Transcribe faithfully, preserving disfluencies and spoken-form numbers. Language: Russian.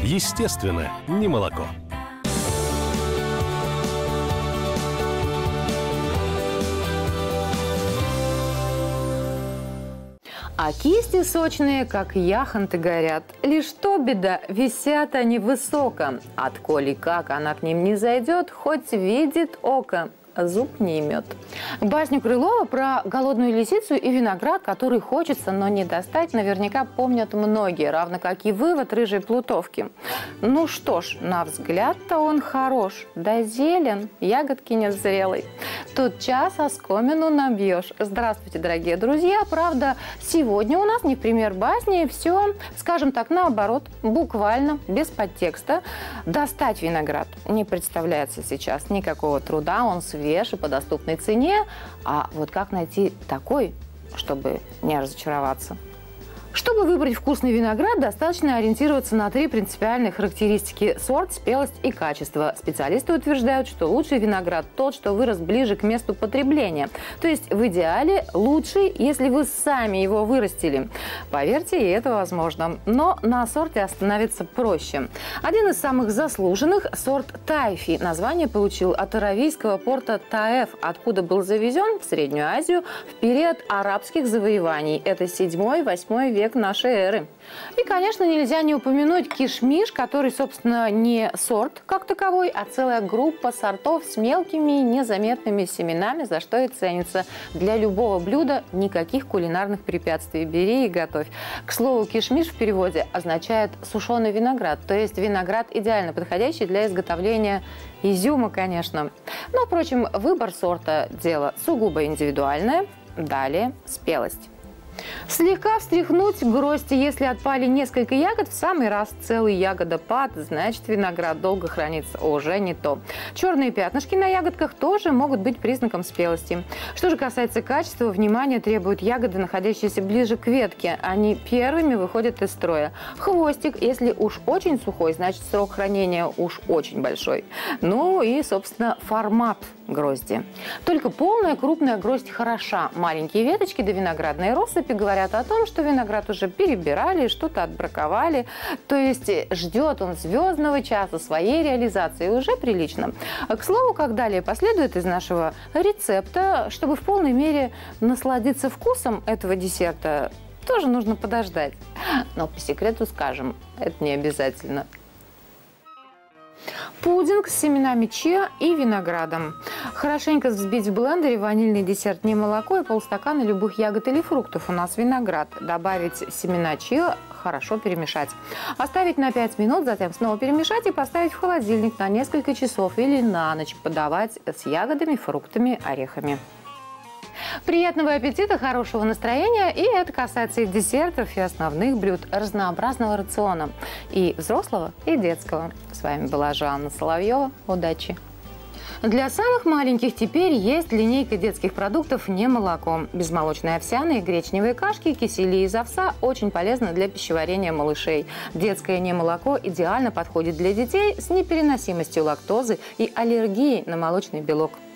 Естественно, не молоко. А кисти сочные, как яхонты, горят. Лишь то беда, висят они высоко. От коли как она к ним не зайдет, хоть видит око, зуб не имет. Басню Крылова про голодную лисицу и виноград, который хочется, но не достать, наверняка помнят многие, равно как и вывод рыжей плутовки. Ну что ж, на взгляд-то он хорош, да зелен, ягодки незрелой. Тут час оскомину набьешь. Здравствуйте, дорогие друзья. Правда, сегодня у нас не в пример басни, все, скажем так, наоборот, буквально, без подтекста. Достать виноград не представляется сейчас никакого труда, он свеж и по доступной цене. А вот как найти такой, чтобы не разочароваться? Чтобы выбрать вкусный виноград, достаточно ориентироваться на три принципиальные характеристики – сорт, спелость и качество. Специалисты утверждают, что лучший виноград тот, что вырос ближе к месту потребления. То есть в идеале лучший, если вы сами его вырастили. Поверьте, и это возможно. Но на сорте остановиться проще. Один из самых заслуженных – сорт Тайфи. Название получил от аравийского порта Таэф, откуда был завезен в Среднюю Азию в период арабских завоеваний. Это седьмой-восьмой век нашей эры. И, конечно, нельзя не упомянуть кишмиш, который, собственно, не сорт как таковой, а целая группа сортов с мелкими незаметными семенами, за что и ценится. Для любого блюда никаких кулинарных препятствий. Бери и готовь. К слову, кишмиш в переводе означает сушеный виноград, то есть виноград идеально подходящий для изготовления изюма, конечно. Но, впрочем, выбор сорта – дело сугубо индивидуальное. Далее спелость. Слегка встряхнуть грозди, если отпали несколько ягод, в самый раз. Целый ягодопад, значит, виноград долго хранится, уже не то. Черные пятнышки на ягодках тоже могут быть признаком спелости. Что же касается качества, внимание требуют ягоды, находящиеся ближе к ветке. Они первыми выходят из строя. Хвостик, если уж очень сухой, значит, срок хранения уж очень большой. Ну и, собственно, формат грозди. Только полная крупная гроздь хороша. Маленькие веточки до виноградной россыпи говорят о том, что виноград уже перебирали, что-то отбраковали. То есть ждет он звездного часа своей реализации уже прилично. К слову, как далее последует из нашего рецепта, чтобы в полной мере насладиться вкусом этого десерта, тоже нужно подождать. Но по секрету скажем, это не обязательно. Пудинг с семенами чиа и виноградом. Хорошенько взбить в блендере ванильный десерт не молоко и полстакана любых ягод или фруктов. У нас виноград. Добавить семена чиа, хорошо перемешать. Оставить на пять минут, затем снова перемешать и поставить в холодильник на несколько часов или на ночь. Подавать с ягодами, фруктами, орехами. Приятного аппетита, хорошего настроения, и это касается и десертов, и основных блюд, разнообразного рациона, и взрослого, и детского. С вами была Жанна Соловьева. Удачи! Для самых маленьких теперь есть линейка детских продуктов не молоко. Безмолочные овсяные, гречневые кашки, кисели из овса очень полезны для пищеварения малышей. Детское не молоко идеально подходит для детей с непереносимостью лактозы и аллергией на молочный белок.